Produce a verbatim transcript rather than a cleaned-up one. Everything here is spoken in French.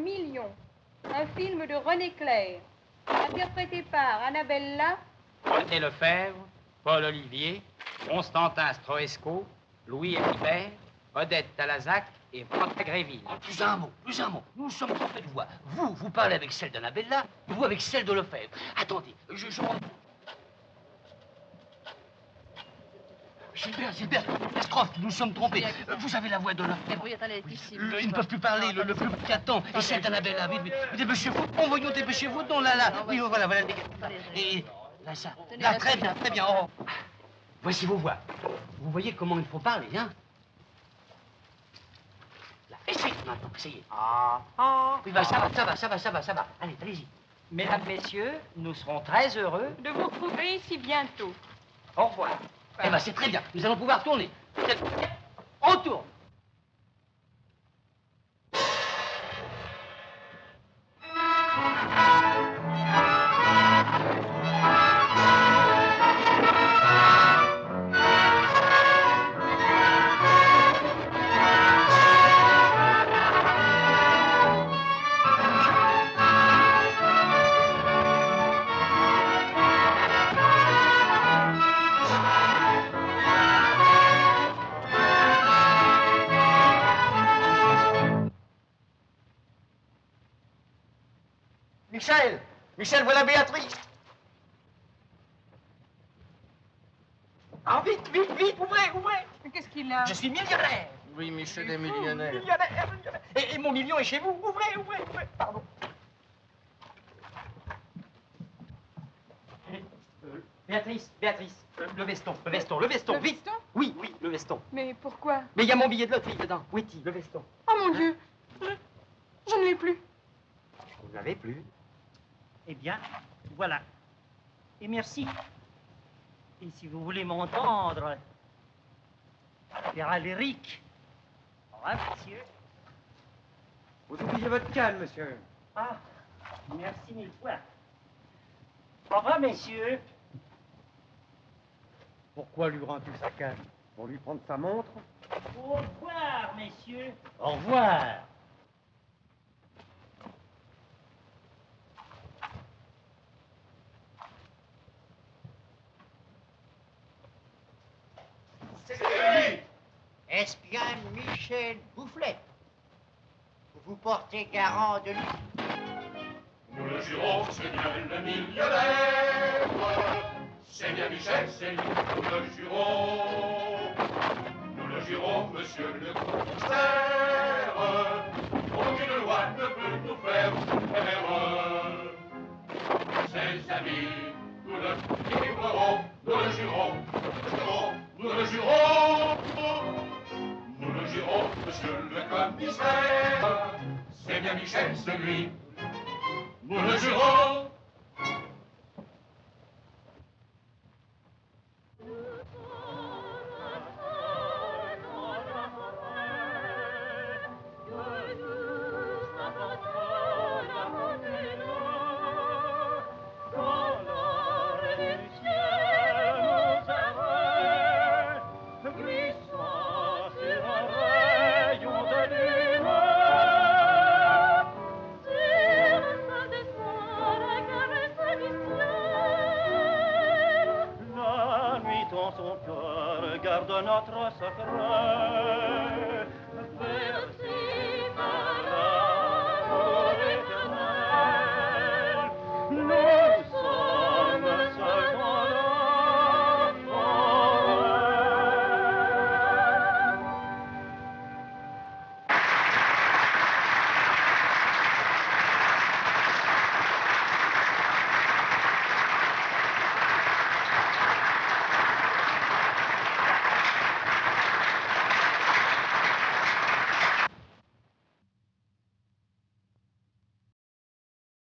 Million, un film de René Clair, interprété par Annabella, René Lefebvre, Paul Olivier, Constantin Stroesco, Louis Hébert, Odette Talazac et Franck Gréville. Plus un mot, plus un mot. Nous sommes trompés de voix. Vous, vous parlez avec celle d'Annabella, vous avec celle de Lefebvre. Attendez, je... je... Gilbert, Gilbert, la strophe, nous sommes trompés. Vous avez la voix de Lefebvre. Oui, attendez, ici. Le- ils ne peuvent plus parler, le, le plus qu'attend. Et celle d'Annabella, vite, vite. Dépêchez-vous, bon, voyons, dépêchez-vous, non, là, là. Oui, voilà, voilà. Et là, ça. Là, très bien, très bien. Oh. Voici vos voix. Vous voyez comment il faut parler, hein? Là, essayez maintenant, essayez. Ah, ah. Oui, bah, ça va, ça va, ça va, ça va, ça va. Allez, allez-y. Mesdames, Messieurs, nous serons très heureux. de vous retrouver ici bientôt. Au revoir. Eh ben, c'est très bien. Nous allons pouvoir tourner. On tourne. Michel! Michel, voilà Béatrice! Ah, vite, vite, vite, ouvrez, ouvrez! Mais qu'est-ce qu'il a? Je suis millionnaire! Oui, Michel est millionnaire. Millionnaire, millionnaire! Et, et mon million est chez vous! Ouvrez, ouvrez, ouvrez! Pardon! Béatrice, Béatrice, euh, le veston, le veston, le veston, Le vite! veston? Oui, oui, le veston. Mais pourquoi? Mais il y a mon billet de loterie dedans. Witty, le veston. Oh mon Dieu! Je, je ne l'ai plus. Vous ne l'avez plus? Eh bien, voilà. Et merci. Et si vous voulez m'entendre, faire à lyrique. Au revoir, monsieur. Vous oubliez votre canne, monsieur. Ah, merci mille fois. Au revoir, messieurs. Pourquoi lui rends-tu sa canne? Pour lui prendre sa montre? Au revoir, messieurs. Au revoir. Est-ce bien Michel Boufflet? Vous vous portez garant de lui? Nous le jurons, c'est bien le millionnaire. C'est bien Michel, c'est lui, nous le jurons. Nous le jurons, monsieur le commissaire. Aucune loi ne peut nous faire taire. Ses amis, nous le livrerons, nous le jurons, nous le jurons, nous le jurons. Nous le jurons, monsieur le commissaire. C'est bien Michel, c'est lui. Nous le jurons. Notre secret.